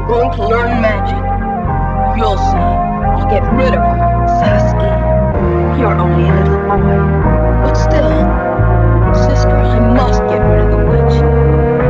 going to learn magic. You'll see. I'll get rid of her, Sasuke. You're only a little boy. But still, sister, I must get rid of the witch.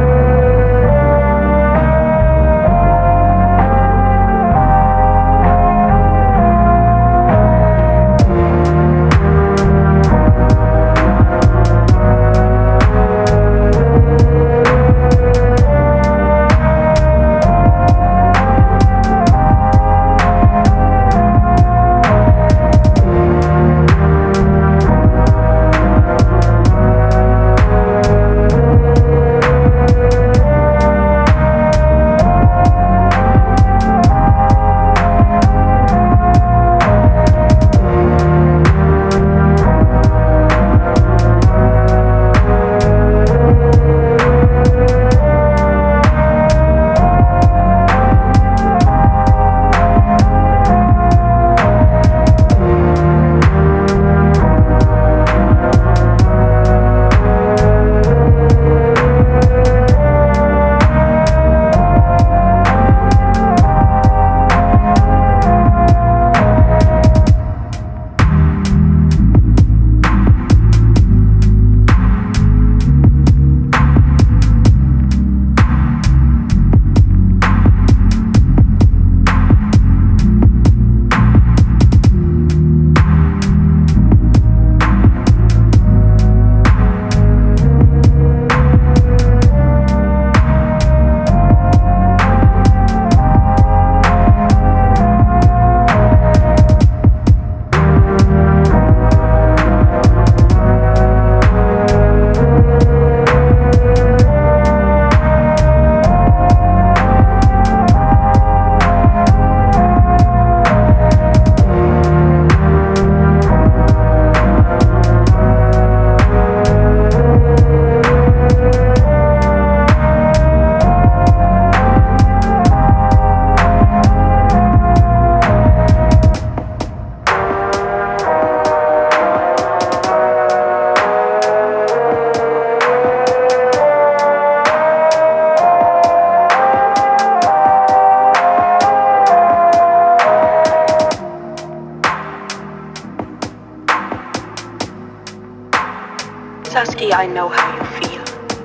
Sasuke, I know how you feel.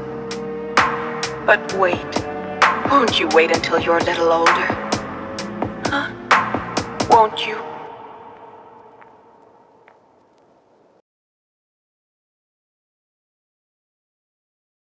But wait. Won't you wait until you're a little older? Huh? Won't you?